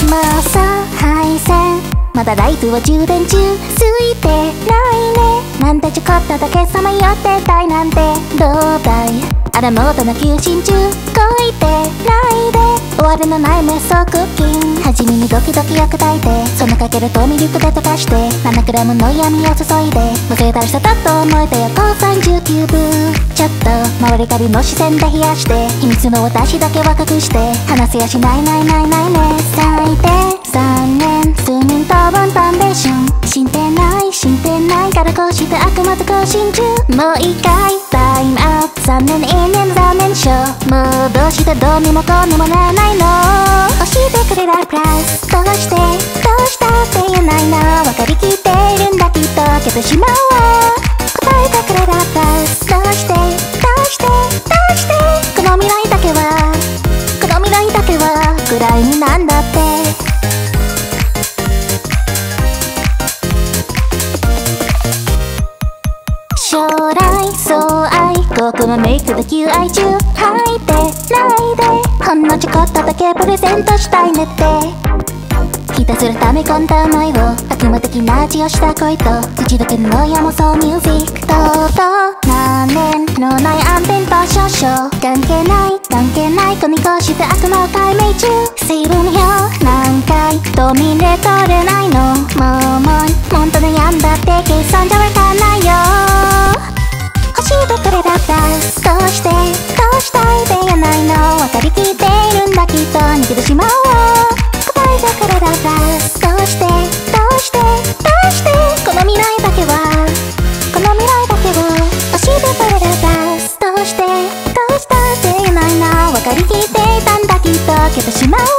まあさ配線まだライトは充電中ついてないねなんてちょこっとだけさまよってたいなんてどうだいあらもとの休診中動いてないで終わりのない瞑想クッキン初めにドキドキよく炊いてそのかけるとミルクで溶かして7グラムの闇を注いでむせたりしただと思えてよ高39分ちょっと周り旅の視線で冷やして秘密の私だけは隠して話せやしないないないないね最低3年数人当分ファンデーションしてないからこうしてあくまで更新中もう一回タイムアウト3年いいね残念賞もうどうしてどうにもこうにもならないの教えてくれライプライスどうしたって言えないの分かりきっているんだきっとけてしまうわ答えてくれライプライスどうしてこの未来だけは暗いになんだって将来相愛遠くもメイクで求愛中入ってないでほんのちょこっとだけプレゼントしたいねってひたすら溜め込んだ思いを悪魔的な味をした恋と口どけの山そうミュージックと何年の悩んでんと少々関係ない子にこうして悪魔を解明中水分表何回と見れ取れないのもうほんと悩んだって計算じゃわかんないよ教えてくれだったどうしたいでやないの分かりきっているんだきっと逃げてしまうわ答えてくれだったどうしてこの未来だけは教えてくれだったどうしたって言えないの分かりきっていたんだきっとけてしまう